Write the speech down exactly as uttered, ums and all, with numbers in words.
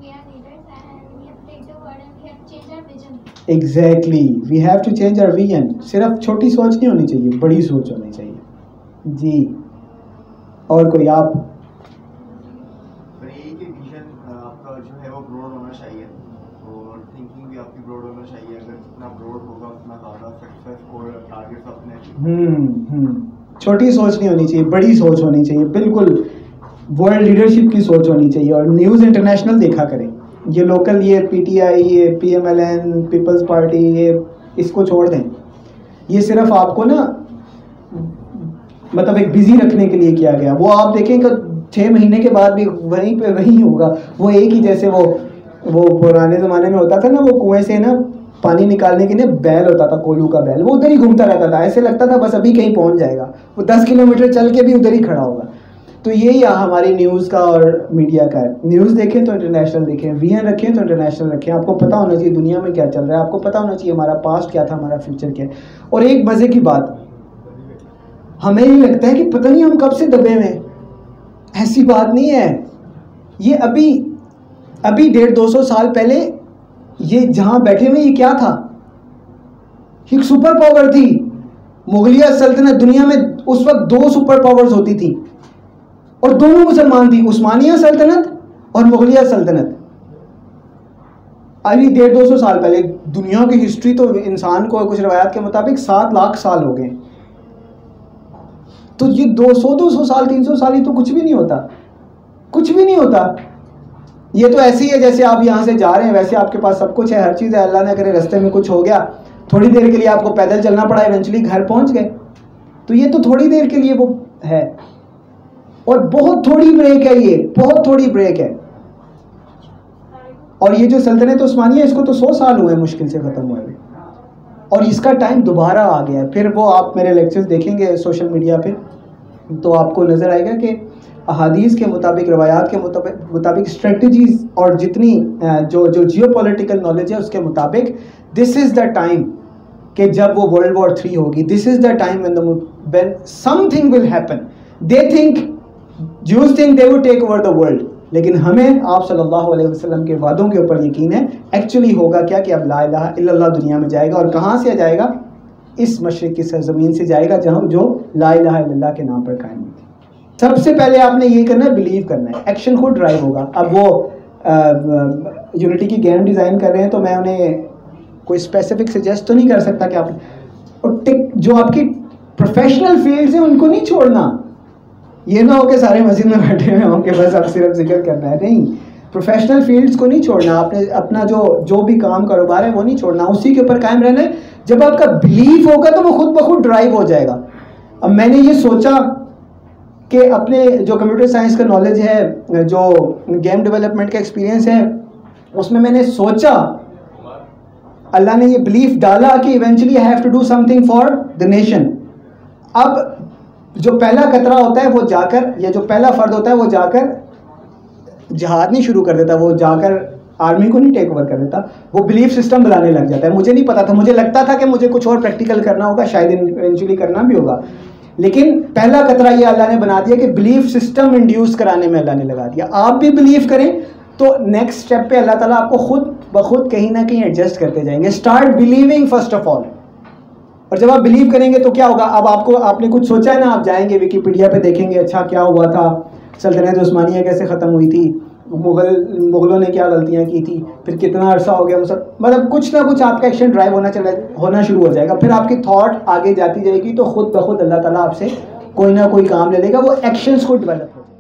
Exactly, we have to change our vision. सिर्फ छोटी सोच नहीं होनी चाहिए, बड़ी सोच होनी चाहिए जी। और कोई आप? आपका जो है वो ब्रॉड होना चाहिए और थिंकिंग भी आपकी ब्रॉड होना चाहिए। अगर जितना ब्रॉड होगा उतना ज़्यादा सक्सेस और टारगेट्स अपने हम्म हम्म छोटी सोच नहीं होनी चाहिए, बड़ी सोच होनी चाहिए, बिल्कुल वर्ल्ड लीडरशिप की सोच होनी चाहिए। और न्यूज़ इंटरनेशनल देखा करें, ये लोकल ये पीटीआई, ये पीएमएलएन, पीपल्स पार्टी, ये इसको छोड़ दें। ये सिर्फ आपको ना मतलब एक बिजी रखने के लिए किया गया। वो आप देखें कि छः महीने के बाद भी वहीं पे वहीं होगा, वो एक ही। जैसे वो वो पुराने ज़माने में होता था ना, वो कुएं से ना पानी निकालने के लिए बैल होता था, कोल्हू का बैल, वो उधर ही घूमता रहता था। ऐसे लगता था बस अभी कहीं पहुंच जाएगा, वो दस किलोमीटर चल के भी उधर ही खड़ा होगा। तो यही हमारी न्यूज़ का और मीडिया का है। न्यूज़ देखें तो इंटरनेशनल देखें, विजन रखें तो इंटरनेशनल रखें। आपको पता होना चाहिए दुनिया में क्या चल रहा है, आपको पता होना चाहिए हमारा पास्ट क्या था, हमारा फ्यूचर क्या है। और एक मज़े की बात, हमें ये लगता है कि पता नहीं हम कब से दबे हुए हैं। ऐसी बात नहीं है। ये अभी अभी डेढ़ दो सौ साल पहले ये जहाँ बैठे हुए ये क्या था? एक सुपर पावर थी। मुगलिया सल्तनत, दुनिया में उस वक्त दो सुपर पावर्स होती थी और दोनों मुसलमान थी, उस्मानिया सल्तनत और मुगलिया सल्तनत। अभी डेढ़ दो सौ साल पहले। दुनिया की हिस्ट्री तो इंसान को कुछ रवायात के मुताबिक सात लाख साल हो गए। तो ये दो सौ दो सौ साल तीन सौ साल ही तो कुछ भी नहीं होता, कुछ भी नहीं होता। ये तो ऐसे ही है जैसे आप यहाँ से जा रहे हैं, वैसे आपके पास सब कुछ है, हर चीज़ है। अल्लाह ने करे रास्ते में कुछ हो गया, थोड़ी देर के लिए आपको पैदल चलना पड़ा, इवेंचुअली घर पहुँच गए। तो ये तो थोड़ी देर के लिए वो है, और बहुत थोड़ी ब्रेक है, ये बहुत थोड़ी ब्रेक है। और ये जो सल्तनत उस्मानिया, इसको तो सौ साल हुए मुश्किल से ख़त्म हुए, और इसका टाइम दोबारा आ गया है। फिर वो आप मेरे लेक्चर्स देखेंगे सोशल मीडिया पे तो आपको नज़र आएगा कि अहादीस के मुताबिक, रवायात के मुताबिक मुताबिक स्ट्रेटजीज और जितनी जो जो जियो पॉलिटिकल नॉलेज है उसके मुताबिक दिस इज़ द टाइम कि जब वो वर्ल्ड वॉर थ्री होगी। This is the time when the when something will happen. They think, Jews think they would take over the world, लेकिन हमें आप सल्लल्लाहु अलैहि वसल्लम के वादों के ऊपर यकीन है। एक्चुअली होगा क्या कि अब ला इलाहा इल्लल्लाह दुनिया में जाएगा, और कहाँ से जाएगा? इस मशरिक की सरजमीन से जाएगा जहाँ जो ला इलाहा इल्लल्लाह के नाम पर कायम हुई थी। सबसे पहले आपने ये करना है, बिलीव करना है, एक्शन खुद ड्राइव होगा। अब वो यूनिटी की गेम डिज़ाइन कर रहे हैं तो मैं उन्हें कोई स्पेसिफिक सजेस्ट तो नहीं कर सकता कि आप, और टिक जो आपकी प्रोफेशनल फील्ड्स हैं उनको नहीं छोड़ना। ये ना हो कि सारे मस्जिद में बैठे हुए हों कि बस अब सिर्फ जिक्र करना है, नहीं। प्रोफेशनल फील्ड्स को नहीं छोड़ना आपने, अपना जो जो भी काम कारोबार है वो नहीं छोड़ना, उसी के ऊपर कायम रहना है। जब आपका बिलीफ होगा तो वो खुद ब खुद ड्राइव हो जाएगा। अब मैंने ये सोचा कि अपने जो कंप्यूटर साइंस का नॉलेज है, जो गेम डेवलपमेंट का एक्सपीरियंस है, उसमें मैंने सोचा, अल्लाह ने ये बिलीफ डाला कि eventually I have to do something for the nation. अब जो पहला कतरा होता है वो जाकर, या जो पहला फ़र्द होता है वो जाकर जहाद नहीं शुरू कर देता, वो जाकर आर्मी को नहीं टेक ओवर कर देता, वो बिलीफ सिस्टम बनाने लग जाता है। मुझे नहीं पता था, मुझे लगता था कि मुझे कुछ और प्रैक्टिकल करना होगा, शायद इवेंचुअली करना भी होगा, लेकिन पहला कतरा ये अल्लाह ने बना दिया कि बिलीफ सिस्टम इंड्यूस कराने में अल्लाह ने लगा दिया। आप भी बिलीव करें तो नेक्स्ट स्टेप पे अल्लाह ताला आपको खुद ब खुद कहीं ना कहीं एडजस्ट करते जाएंगे। Start believing first of all. और जब आप बिलीव करेंगे तो क्या होगा? अब आपको, आपने कुछ सोचा है ना, आप जाएंगे विकीपीडिया पे देखेंगे, अच्छा क्या हुआ था, सल्तनत उस्मानिया कैसे ख़त्म हुई थी, मुगल मुगलों ने क्या गलतियाँ की थी, फिर कितना अरसा हो गया, मतलब कुछ ना कुछ आपका एक्शन ड्राइव होना चला होना शुरू हो जाएगा। फिर आपकी थॉट आगे जाती जाएगी तो खुद ब खुद अल्लाह ताला आपसे कोई ना कोई काम ले लेगा, वो एक्शंस को डेवलप हो।